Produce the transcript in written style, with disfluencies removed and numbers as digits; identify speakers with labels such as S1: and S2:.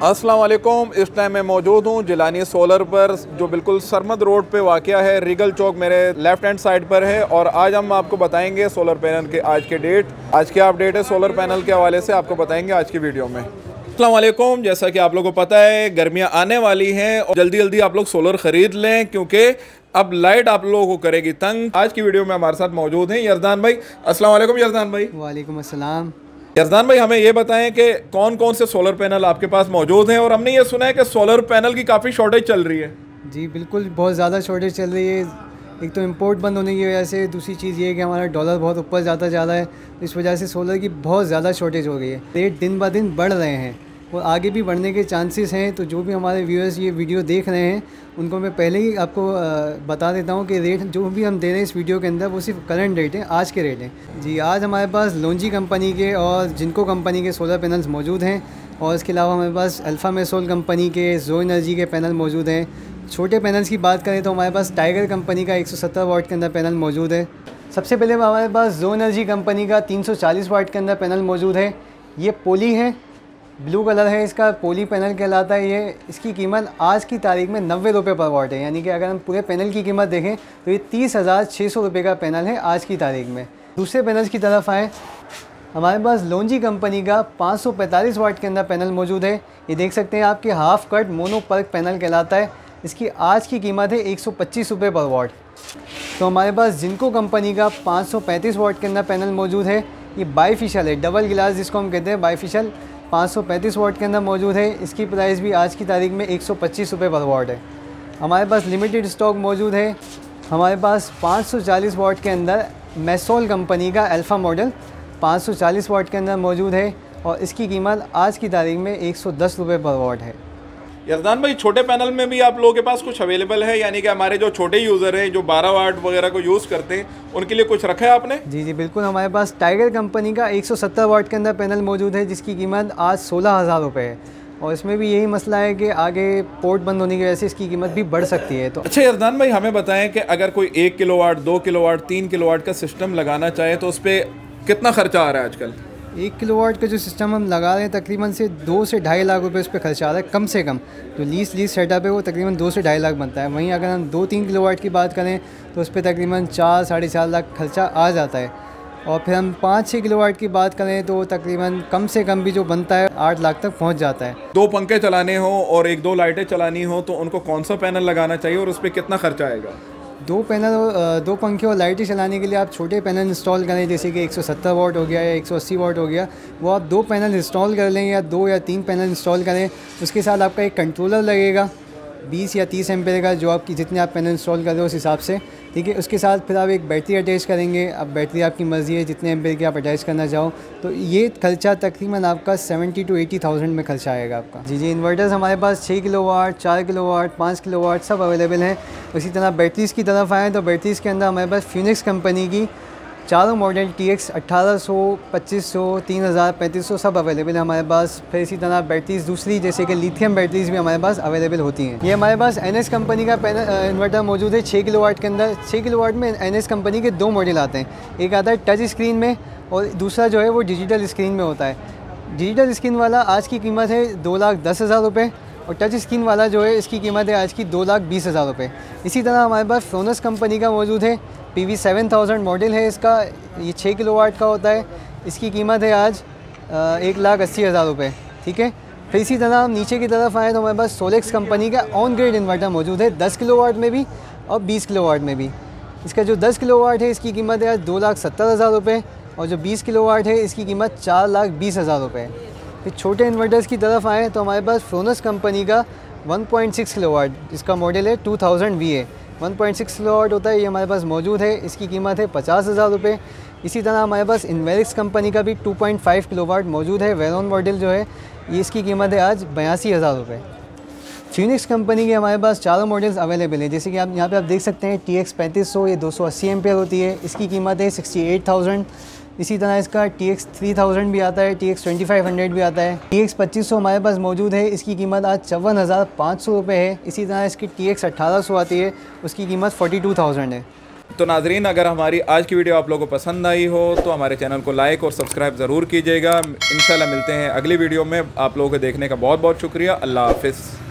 S1: अस्सलाम वालेकुम। इस टाइम मैं मौजूद हूँ जिलानी सोलर पर, जो बिल्कुल सरमद रोड पे वाक़या है। रीगल चौक मेरे लेफ़्ट हैंड साइड पर है और आज हम आपको बताएंगे सोलर पैनल के आज के डेट, आज क्या अपडेट है सोलर पैनल के हवाले से आपको बताएंगे आज की वीडियो में। अस्सलाम वालेकुम। जैसा कि आप लोगों को पता है गर्मियाँ आने वाली हैं और जल्दी जल्दी आप लोग सोलर ख़रीद लें क्योंकि अब लाइट आप लोगों को करेगी तंग। आज की वीडियो में हमारे साथ मौजूद हैं यरदान भाई। अस्सलाम वालेकुम यरदान भाई।
S2: वालेकुम अस्सलाम।
S1: यरदान भाई, हमें ये बताएं कि कौन कौन से सोलर पैनल आपके पास मौजूद हैं, और हमने ये सुना है कि सोलर पैनल की काफ़ी शॉर्टेज चल रही है।
S2: जी बिल्कुल, बहुत ज़्यादा शॉर्टेज चल रही है। एक तो इंपोर्ट बंद होने की वजह से, दूसरी चीज़ ये है कि हमारा डॉलर बहुत ऊपर जाता जा रहा है, इस वजह से सोलर की बहुत ज़्यादा शॉर्टेज हो गई है। रेट दिन ब दिन बढ़ रहे हैं और आगे भी बढ़ने के चांसेस हैं। तो जो भी हमारे व्यूअर्स ये वीडियो देख रहे हैं उनको मैं पहले ही आपको बता देता हूँ कि रेट जो भी हम दे रहे हैं इस वीडियो के अंदर वो सिर्फ करंट रेट है, आज के रेट हैं। जी, आज हमारे पास लोंजी कंपनी के और जिनको कंपनी के सोलर पैनल्स मौजूद हैं और इसके अलावा हमारे पास अल्फ़ा मेसोल कंपनी के, जो एनर्जी के पैनल मौजूद हैं। छोटे पैनल्स की बात करें तो हमारे पास टाइगर कंपनी का 170 वाट के अंदर पैनल मौजूद है। सबसे पहले हमारे पास जो एनर्जी कंपनी का 340 वाट के अंदर पैनल मौजूद है। ये पोली है, ब्लू कलर है इसका, पोली पैनल कहलाता है ये। इसकी कीमत आज की तारीख में 90 रुपये पर वाट है, यानी कि अगर हम पूरे पैनल की कीमत देखें तो ये 30,600 रुपये का पैनल है आज की तारीख में। दूसरे पैनल्स की तरफ आए, हमारे पास लोंजी कंपनी का 545 वाट के अंदर पैनल मौजूद है। ये देख सकते हैं आपके half cut mono PERC panel कहलाता है। इसकी आज की कीमत है 125 रुपये पर वाट। तो हमारे पास जिनको कंपनी का 535 वाट के अंदर पैनल मौजूद है। ये बाईफिशल है, डबल गिलास जिसको हम कहते हैं, बाईफिशल 535 वाट के अंदर मौजूद है। इसकी प्राइस भी आज की तारीख में 125 रुपये पर वाट है। हमारे पास लिमिटेड स्टॉक मौजूद है। हमारे पास 540 वाट के अंदर मेसोल कंपनी का अल्फ़ा मॉडल 540 वाट के अंदर मौजूद है और इसकी कीमत आज की तारीख में 110 रुपये पर वाट है।
S1: यरदान भाई, छोटे पैनल में भी आप लोगों के पास कुछ अवेलेबल है, यानी कि हमारे जो छोटे यूज़र हैं जो 12 वाट वगैरह को यूज़ करते हैं उनके लिए कुछ रखा है आपने?
S2: जी जी बिल्कुल, हमारे पास टाइगर कंपनी का 170 वाट के अंदर पैनल मौजूद है जिसकी कीमत आज 16,000 रुपये है। और इसमें भी यही मसला है कि आगे पोर्ट बंद होने की वजह से इसकी कीमत भी बढ़ सकती है। तो
S1: अच्छा यरदान भाई, हमें बताएं कि अगर कोई 1 किलोवाट, 2 किलोवाट, 3 किलोवाट का सिस्टम लगाना चाहे तो उस पर कितना खर्चा आ रहा है आजकल?
S2: 1 किलोवाट का जो सिस्टम हम लगा रहे हैं तकरीबन से 2 से ढाई लाख रुपए उस पर खर्चा आ रहा है कम से कम। जो लीज सेटअप है वो तकरीबन 2 से ढाई लाख बनता है। वहीं अगर हम 2-3 किलोवाट की बात करें तो उस पर तकरीबन 4-4.5 लाख खर्चा आ जाता है। और फिर हम 5-6 किलोवाट की बात करें तो तकरीबन कम से कम भी जो बनता है 8 लाख तक पहुँच जाता है।
S1: 2 पंखे चलाने हो और 1-2 लाइटें चलानी हो तो उनको कौन सा पैनल लगाना चाहिए और उस पर कितना खर्चा आएगा?
S2: 2 पंखे और लाइटें चलाने के लिए आप छोटे पैनल इंस्टॉल करें, जैसे कि 170 वाट हो गया या 180 वाट हो गया। वो आप 2 पैनल इंस्टॉल कर लें या 2 या 3 पैनल इंस्टॉल करें। उसके साथ आपका एक कंट्रोलर लगेगा 20 या 30 एम्पेयर का, जो आपकी जितने आप पैनल इंस्टॉल कर रहे हो उस हिसाब से, ठीक है। उसके साथ फिर आप एक बैटरी अटैच करेंगे। अब बैटरी आपकी मर्ज़ी है जितने एम्पेयर की आप अटैच करना चाहो। तो ये खर्चा तकरीबन आपका 70,000 to 80,000 में खर्चा आएगा आपका। जी जी, इन्वर्टर्स हमारे पास 6 किलोवाट, 4 किलोवाट, 5 किलोवाट सब अवेलेबल हैं। उसी तरह बैटरीज़ की तरफ आएँ तो बैटरीज़ के अंदर हमारे पास फिनिक्स कंपनी की चारों मॉडल TX 1800, 2500, 3000, 3500 सब अवेलेबल है हमारे पास। फिर इसी तरह बैटरीज़ दूसरी जैसे कि लिथियम बैटरीज़ भी हमारे पास अवेलेबल होती हैं। ये हमारे पास NS कंपनी का इन्वर्टर मौजूद है 6 किलोवाट के अंदर। 6 किलोवाट में NS कंपनी के 2 मॉडल आते हैं, एक आता है टच स्क्रीन में और दूसरा जो है वो डिजिटल स्क्रीन में होता है। डिजिटल स्क्रीन वाला आज की कीमत है 2,10,000 रुपये और टच स्क्रीन वाला जो है इसकी कीमत है आज की 2,20,000 रुपये। इसी तरह हमारे पास फ्रोनस कंपनी का मौजूद है, PV 7000 मॉडल है इसका। ये 6 किलोवाट का होता है। इसकी कीमत है आज 1,80,000 रुपये, ठीक है। फिर इसी तरह हम नीचे की तरफ आए तो हमारे पास सोलेक्स कंपनी का ऑन ग्रिड इन्वर्टर मौजूद है 10 किलोवाट में भी और 20 किलोवाट में भी। इसका जो 10 किलोवाट है इसकी कीमत है आज 2,70,000 रुपये और जो 20 किलोवाट है इसकी कीमत 4,20,000 रुपये। फिर छोटे इन्वर्टर्स की तरफ आएँ तो हमारे पास फ्रोनस कंपनी का 1.6 किलोवाट जिसका मॉडल है 2000 VA 1.6 किलोवाट होता है, ये हमारे पास मौजूद है। इसकी कीमत है 50,000 रुपये। इसी तरह हमारे पास इन्वेरिक्स कंपनी का भी 2.5 किलोवाट मौजूद है, वेरोन मॉडल जो है ये इसकी कीमत है आज 82,000 रुपये। फिनिक्स कंपनी के हमारे पास चारों मॉडल्स अवेलेबल हैं, जैसे कि आप यहाँ पे आप देख सकते हैं TX 3500, ये 280 एम्पेयर होती है, इसकी कीमत है 68,000। इसी तरह इसका TX 3000 भी आता है, TX 2500 भी आता है। TX 2500 हमारे पास मौजूद है, इसकी कीमत आज 54,500 रुपये है। इसी तरह इसकी TX 1800 आती है, उसकी कीमत 42,000 है।
S1: तो नाजरीन, अगर हमारी आज की वीडियो आप लोगों को पसंद आई हो तो हमारे चैनल को लाइक और सब्सक्राइब ज़रूर कीजिएगा। इंशाल्लाह मिलते हैं अगली वीडियो में। आप लोगों को देखने का बहुत बहुत शुक्रिया। अल्लाह हाफ़िज़।